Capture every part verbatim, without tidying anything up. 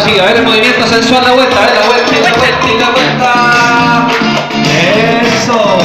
sí, a ver el movimiento sensual, la vuelta, a ver la vuelta y la vuelta y la vuelta. Eso.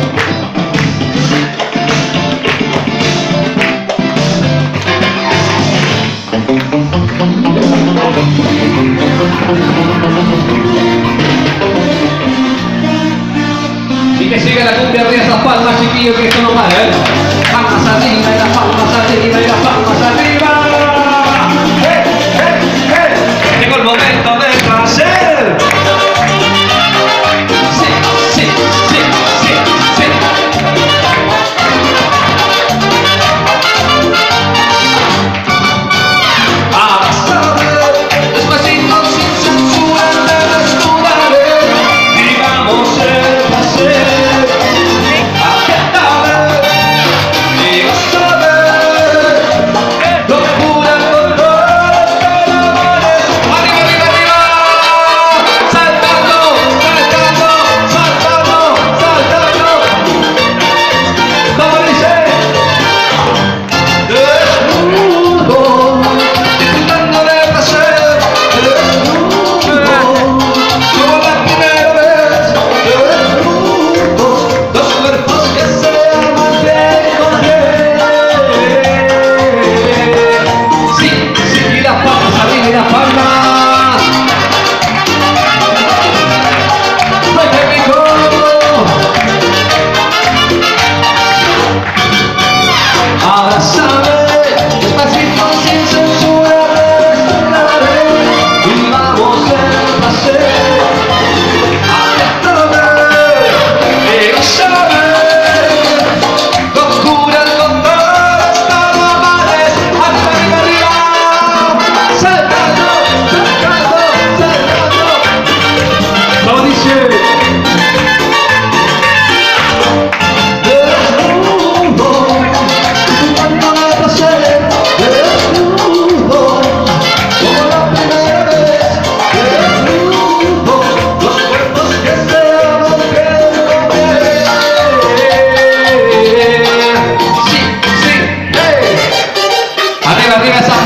Y que siga la cumbia arriba esas palmas, chiquillos, que esto no para, ¿eh? Palmas arriba y las palmas arriba y las palmas arriba. ¡Eh, eh, eh! Llegó el momento del placer. Sí, sí, sí, sí, sí. Abrazame, despacito, sin censura, te desnudaré. Vivamos el placer. Arriba, arriba esa